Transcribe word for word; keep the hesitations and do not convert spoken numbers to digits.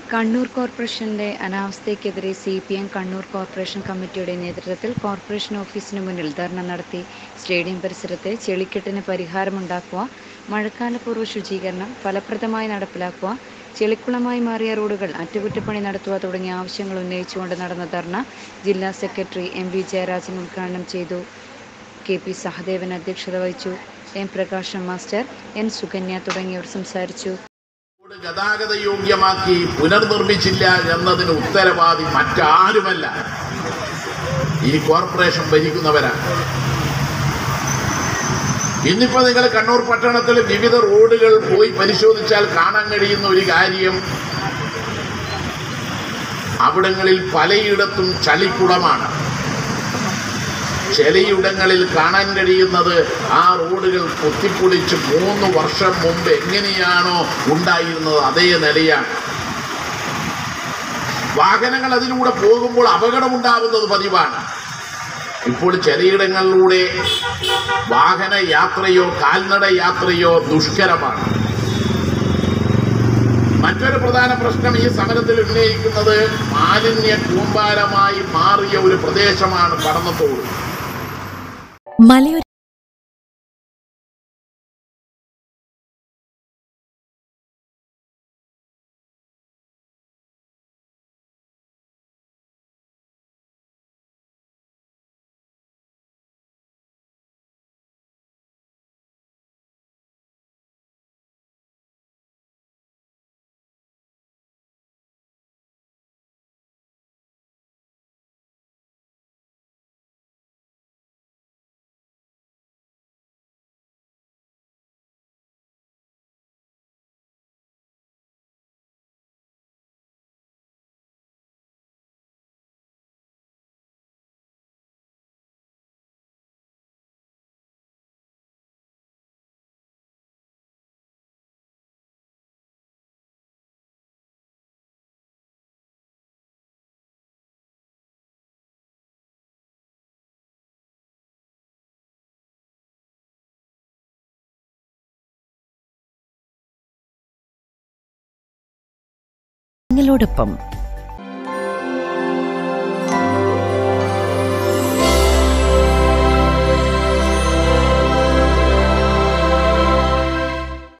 കണ്ണൂർ കോർപ്പറേഷന്റെ അനാവസ്ഥയ്ക്കെതിരെ C P M Kannur corporation കമ്മിറ്റിയുടെ നേതൃത്വത്തിൽ കോർപ്പറേഷൻ ഓഫീസിനു മുന്നിൽ ധർണ നടത്തി. സ്റ്റേഡിയം പരിസരത്തെ ചെളിക്കെട്ടിന് പരിഹാരമുണ്ടാക്കുക, മഴക്കാലപൂർവ്വ ശുചീകരണം ഫലപ്രദമായി നടപ്പിലാക്കുക, ചെളിക്കുളമായി മാറിയ റോഡുകൾ അറ്റകുറ്റപ്പണി നടത്തുക തുടങ്ങിയ ആവശ്യങ്ങൾ ഉന്നയിച്ചുകൊണ്ട് നടന്ന ധർണ ജില്ലാ സെക്രട്ടറി എം വി ജയരാജൻ ഉദ്ഘാടനം ചെയ്തു. കെ പി സഹദേവൻ അധ്യക്ഷത വഹിച്ചു. എം പ്രകാശം മാസ്റ്റർ, എൻ സുകന്യ തുടങ്ങിയവർ സംസാരിച്ചു. ഗതാഗത യോഗ്യമാക്കി പുനർനിർമ്മിച്ചില്ല എന്നതിന് ഉത്തരവാദി മറ്റാരുമല്ല, ഈ കോർപ്പറേഷൻ ഭരിക്കുന്നവരാണ്. ഇന്നിപ്പോ നിങ്ങൾ കണ്ണൂർ പട്ടണത്തിലെ വിവിധ റോഡുകൾ പോയി പരിശോധിച്ചാൽ കാണാൻ കഴിയുന്ന ഒരു കാര്യം, അവിടങ്ങളിൽ പലയിടത്തും ചളിക്കുളമാണ്. ചിലയിടങ്ങളിൽ കാണാൻ കഴിയുന്നത് ആ റോഡുകൾ കുത്തിപ്പൊളിച്ച് മൂന്ന് വർഷം മുമ്പ് എങ്ങനെയാണോ ഉണ്ടായിരുന്നത് അതേ നിലയാണ്. വാഹനങ്ങൾ അതിലൂടെ പോകുമ്പോൾ അപകടമുണ്ടാവുന്നത് പതിവാണ്. ഇപ്പോൾ ചിലയിടങ്ങളിലൂടെ വാഹന യാത്രയോ കാൽനട യാത്രയോ ദുഷ്കരമാണ്. മറ്റൊരു പ്രധാന പ്രശ്നം ഈ സമരത്തിൽ ഉന്നയിക്കുന്നത് മാലിന്യ കൂമ്പാരമായി മാറിയ ഒരു പ്രദേശമാണ് പടന്നത്തോട്. മലയോര നിങ്ങളോടൊപ്പം